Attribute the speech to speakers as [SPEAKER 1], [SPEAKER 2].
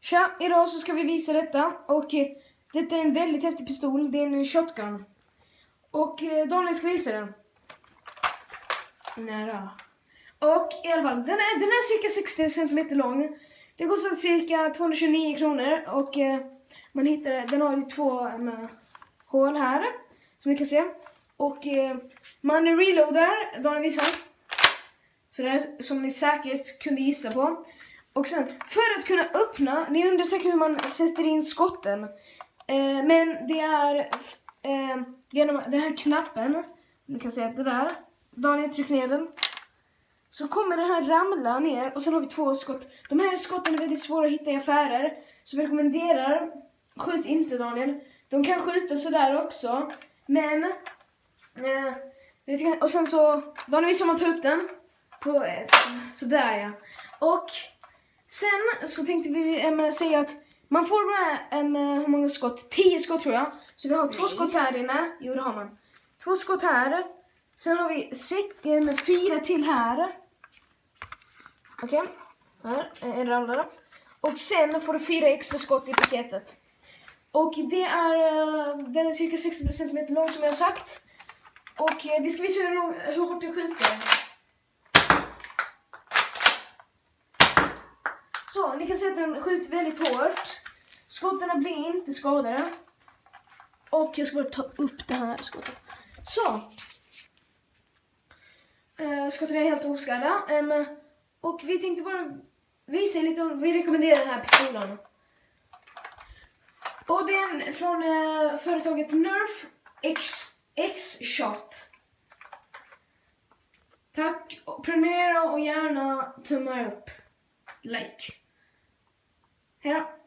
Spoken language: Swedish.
[SPEAKER 1] Tja, idag så ska vi visa detta. Och detta är en väldigt häftig pistol. Det är en shotgun. Och Daniel ska visa den. Nära. Och i alla fall, den är cirka 60 cm lång. Det kostar cirka 229 kronor. Och man hittar den har ju två hål här. Som ni kan se. Och man reloadar, Daniel visar. Så det är som ni säkert kunde gissa på. Och sen, för att kunna öppna, ni undrar säkert hur man sätter in skotten. Men det är genom den här knappen, ni kan se det där. Daniel trycker ner den. Så kommer den här ramla ner och sen har vi två skott. De här skotten är väldigt svåra att hitta i affärer. Så vi rekommenderar, skjut inte Daniel. De kan skjuta sådär också. Men, och sen så, Daniel visar man tar upp den. På sådär ja. Och sen så tänkte vi säga att man får hur många skott? 10 skott tror jag. Så vi har 2 skott här inne. Jo, det har man. 2 skott här. Sen har vi 4 till här. Okej. Här är det alla. Och sen får du 4 extra skott i paketet. Och den är cirka 60 cm lång som jag har sagt. Och vi ska visa hur hårt det skjuter. Så, ni kan se att den skjuter väldigt hårt. Skottarna blir inte skadade. Och jag ska bara ta upp det här skottet. Så. Skottarna är helt oskadda. Och vi tänkte bara visa lite om vi rekommenderar den här pistolen. Och det är från företaget Nerf X-Shot. Tack. Prenumerera och gärna tumma upp. Like. Hej då.